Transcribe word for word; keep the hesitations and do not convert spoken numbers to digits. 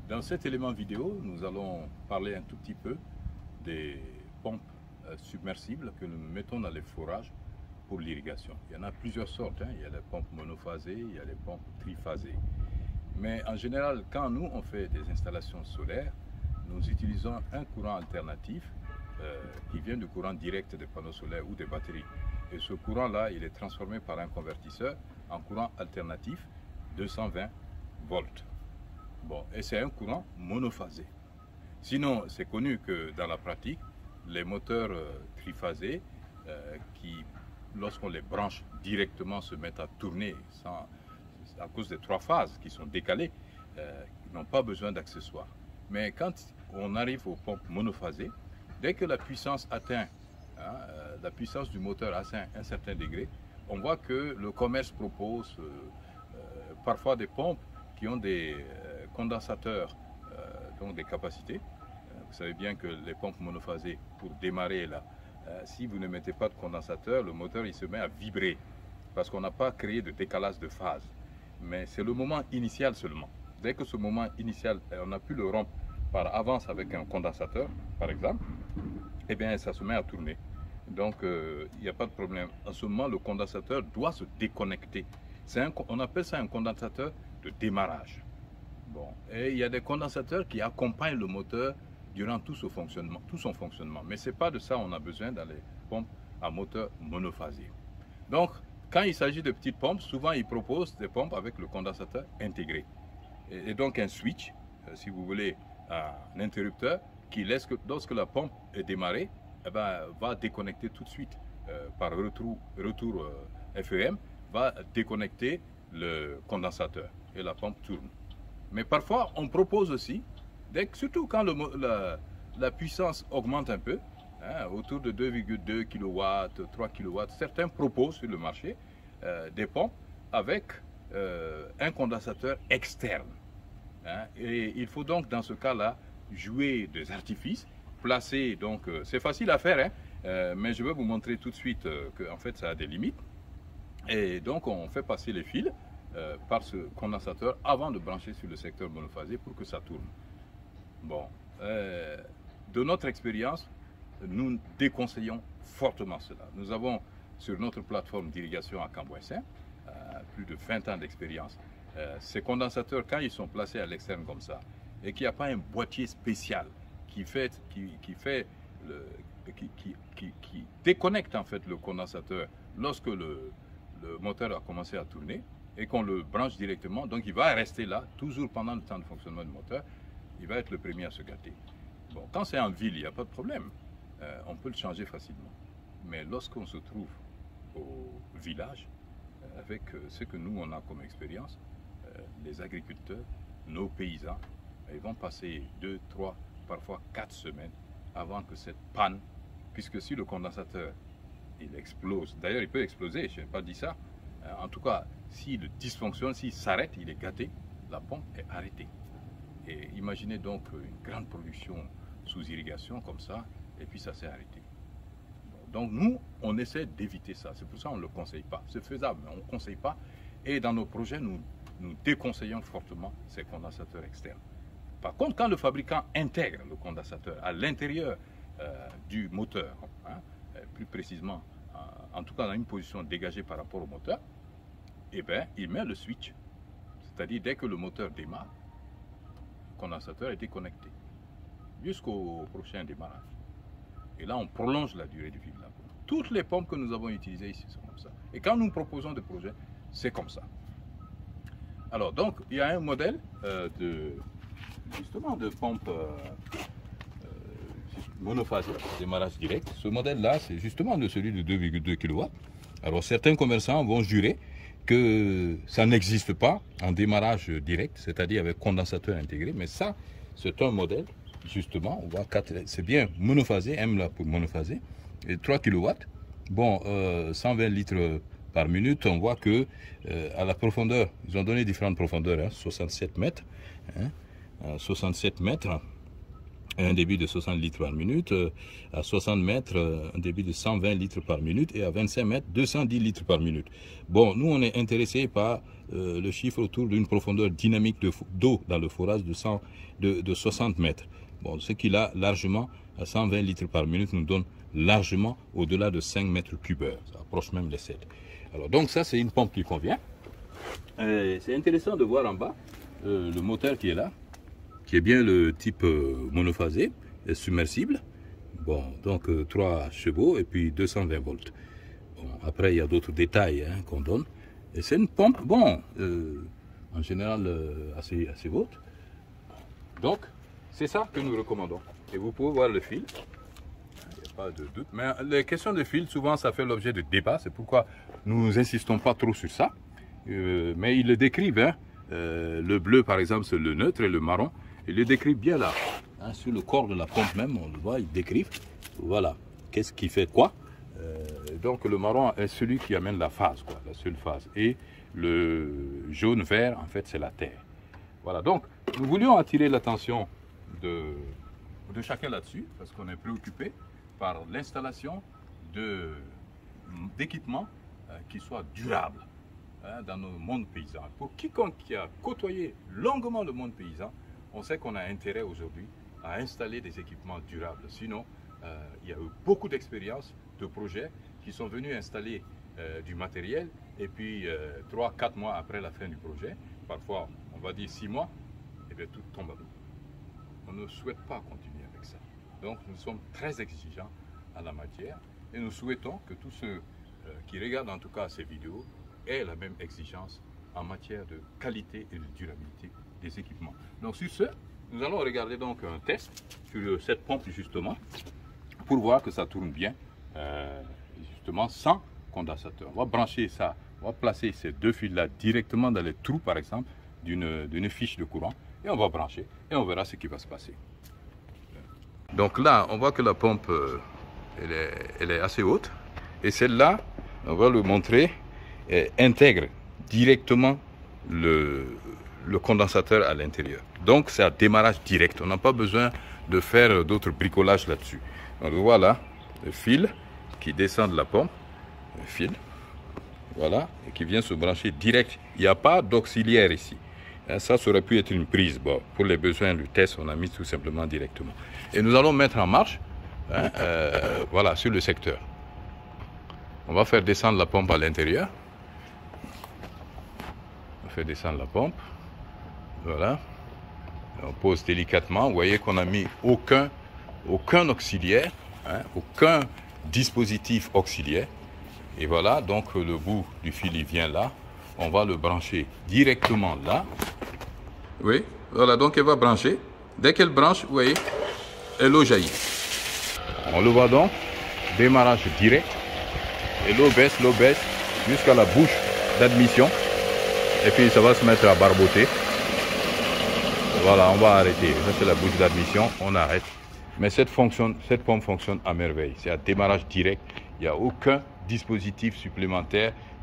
Dans cet élément vidéo, nous allons parler un tout petit peu des pompes euh, submersibles que nous mettons dans les forages pour l'irrigation. Il y en a plusieurs sortes, hein. Il y a les pompes monophasées, il y a les pompes triphasées. Mais en général, quand nous on fait des installations solaires, nous utilisons un courant alternatif euh, qui vient du courant direct des panneaux solaires ou des batteries. Et ce courant-là, il est transformé par un convertisseur en courant alternatif deux cent vingt volts. Bon, et c'est un courant monophasé. Sinon, c'est connu que dans la pratique, les moteurs euh, triphasés, euh, qui, lorsqu'on les branche directement, se mettent à tourner sans, à cause des trois phases qui sont décalées, euh, n'ont pas besoin d'accessoires. Mais quand on arrive aux pompes monophasées, dès que la puissance atteint, hein, euh, la puissance du moteur atteint un certain degré, on voit que le commerce propose euh, euh, parfois des pompes qui ont des euh, condensateurs, euh, donc des capacités. Euh, vous savez bien que les pompes monophasées, pour démarrer là, euh, si vous ne mettez pas de condensateur, le moteur il se met à vibrer parce qu'on n'a pas créé de décalage de phase. Mais c'est le moment initial seulement. Dès que ce moment initial, on a pu le rompre par avance avec un condensateur, par exemple, eh bien ça se met à tourner. Donc il euh, n'y a pas de problème. En ce moment, le condensateur doit se déconnecter. Un, on appelle ça un condensateur de démarrage. Bon. Et il y a des condensateurs qui accompagnent le moteur durant tout, ce fonctionnement, tout son fonctionnement. Mais ce n'est pas de ça qu'on a besoin dans les pompes à moteur monophasé. Donc, quand il s'agit de petites pompes, souvent ils proposent des pompes avec le condensateur intégré. Et, et donc un switch, euh, si vous voulez, un interrupteur qui laisse que lorsque la pompe est démarrée, eh ben, va déconnecter tout de suite euh, par retour, retour euh, F E M, va déconnecter le condensateur et la pompe tourne. Mais parfois, on propose aussi, dès que, surtout quand le, la, la puissance augmente un peu, hein, autour de deux virgule deux kilowatts, trois kilowatts, certains proposent sur le marché euh, des pompes avec euh, un condensateur externe. Hein, et il faut donc dans ce cas-là jouer des artifices, placer, donc euh, c'est facile à faire, hein, euh, mais je vais vous montrer tout de suite euh, que en fait ça a des limites. Et donc on fait passer les fils euh, par ce condensateur avant de brancher sur le secteur monophasé pour que ça tourne. Bon, euh, de notre expérience, nous déconseillons fortement cela. Nous avons sur notre plateforme d'irrigation à Cambouessin euh, plus de vingt ans d'expérience. Euh, ces condensateurs, quand ils sont placés à l'externe comme ça, et qu'il n'y a pas un boîtier spécial qui fait, qui, qui fait le, qui, qui, qui, qui déconnecte en fait le condensateur lorsque le, le moteur a commencé à tourner et qu'on le branche directement, donc il va rester là toujours pendant le temps de fonctionnement du moteur. Il va être le premier à se gâter. Bon, quand c'est en ville, il n'y a pas de problème, euh, on peut le changer facilement. Mais lorsqu'on se trouve au village, euh, avec euh, ce que nous on a comme expérience, euh, les agriculteurs, nos paysans, ils vont passer deux, trois, parfois quatre semaines avant que cette panne, puisque si le condensateur il explose, d'ailleurs il peut exploser, je n'ai pas dit ça, euh, en tout cas s'il dysfonctionne, s'il s'arrête, il est gâté, la pompe est arrêtée. Et imaginez donc une grande production sous irrigation comme ça, et puis ça s'est arrêté. Donc nous, on essaie d'éviter ça, c'est pour ça qu'on ne le conseille pas. C'est faisable, mais on ne conseille pas. Et dans nos projets, nous, nous déconseillons fortement ces condensateurs externes. Par contre, quand le fabricant intègre le condensateur à l'intérieur euh, du moteur, hein, plus précisément, euh, en tout cas dans une position dégagée par rapport au moteur, eh bien, il met le switch. C'est-à-dire, dès que le moteur démarre, le condensateur est déconnecté jusqu'au prochain démarrage. Et là, on prolonge la durée de vie de la pompe. Toutes les pompes que nous avons utilisées ici sont comme ça. Et quand nous proposons des projets, c'est comme ça. Alors, donc, il y a un modèle euh, de, justement, de pompe euh, euh, monophasée, démarrage direct. Ce modèle-là, c'est justement de celui de deux virgule deux kilowatts. Alors, certains commerçants vont jurer que ça n'existe pas en démarrage direct, c'est-à-dire avec condensateur intégré, mais ça, c'est un modèle. Justement, on voit quatre, c'est bien monophasé, M là pour monophasé, et trois kilowatts. Bon, euh, cent vingt litres par minute, on voit que euh, à la profondeur, ils ont donné différentes profondeurs, hein, soixante-sept mètres, hein, soixante-sept mètres. un débit de soixante litres par minute, à soixante mètres, un débit de cent vingt litres par minute, et à vingt-cinq mètres, deux cent dix litres par minute. Bon, nous, on est intéressé par euh, le chiffre autour d'une profondeur dynamique d'eau dans le forage de, cent, de, de soixante mètres. Bon, ce qui là, largement, à cent vingt litres par minute, nous donne largement au-delà de cinq mètres cubeurs. Ça approche même les sept. Alors, donc ça, c'est une pompe qui convient. Euh, c'est intéressant de voir en bas euh, le moteur qui est là, qui est bien le type euh, monophasé, et submersible. Bon, donc euh, trois chevaux et puis deux cent vingt volts. Bon, après, il y a d'autres détails hein, qu'on donne. Et c'est une pompe, bon, euh, en général euh, assez, assez haute. Donc, c'est ça que nous recommandons. Et vous pouvez voir le fil. Il n'y a pas de doute. Mais les questions de fil, souvent, ça fait l'objet de débats. C'est pourquoi nous n'insistons pas trop sur ça. Euh, mais ils le décrivent. Hein. Euh, le bleu, par exemple, c'est le neutre et le marron. Ils le décrivent bien là, hein, sur le corps de la pompe même, on le voit, ils décrivent, voilà, qu'est-ce qui fait quoi. Euh, donc le marron est celui qui amène la phase, quoi, la seule phase. Et le jaune-vert, en fait, c'est la terre. Voilà, donc nous voulions attirer l'attention de, de chacun là-dessus, parce qu'on est préoccupé par l'installation d'équipements euh, qui soient durables hein, dans nos mondes paysans. Pour quiconque qui a côtoyé longuement le monde paysan, on sait qu'on a intérêt aujourd'hui à installer des équipements durables. Sinon, euh, il y a eu beaucoup d'expériences, de projets qui sont venus installer euh, du matériel et puis euh, trois, quatre mois après la fin du projet, parfois on va dire six mois, et bien tout tombe à l'eau. On ne souhaite pas continuer avec ça. Donc nous sommes très exigeants à la matière et nous souhaitons que tous ceux euh, qui regardent en tout cas ces vidéos aient la même exigence en matière de qualité et de durabilité des équipements. Donc sur ce, nous allons regarder donc un test sur cette pompe justement pour voir que ça tourne bien euh, justement sans condensateur. On va brancher ça, on va placer ces deux fils là directement dans les trous par exemple d'une fiche de courant et on va brancher et on verra ce qui va se passer. Donc là on voit que la pompe euh, elle, est, elle est assez haute et celle-là on va le montrer euh, intègre directement le le condensateur à l'intérieur. Donc c'est un démarrage direct. On n'a pas besoin de faire d'autres bricolages là-dessus. Donc voilà le fil qui descend de la pompe, le fil, voilà, et qui vient se brancher direct. Il n'y a pas d'auxiliaire ici. Ça, ça aurait pu être une prise. Bon, pour les besoins du test, on a mis tout simplement directement. Et nous allons mettre en marche, hein, euh, voilà, sur le secteur. On va faire descendre la pompe à l'intérieur. On fait descendre la pompe. Voilà, on pose délicatement. Vous voyez qu'on n'a mis aucun, aucun auxiliaire, hein, aucun dispositif auxiliaire. Et voilà, donc le bout du fil il vient là. On va le brancher directement là. Oui, voilà, donc elle va brancher. Dès qu'elle branche, vous voyez, et l'eau jaillit. On le voit donc, démarrage direct. Et l'eau baisse, l'eau baisse jusqu'à la bouche d'admission. Et puis ça va se mettre à barboter. Voilà, on va arrêter. Ça, c'est la bouche d'admission. On arrête. Mais cette, fonction, cette pompe fonctionne à merveille. C'est un démarrage direct. Il n'y a aucun dispositif supplémentaire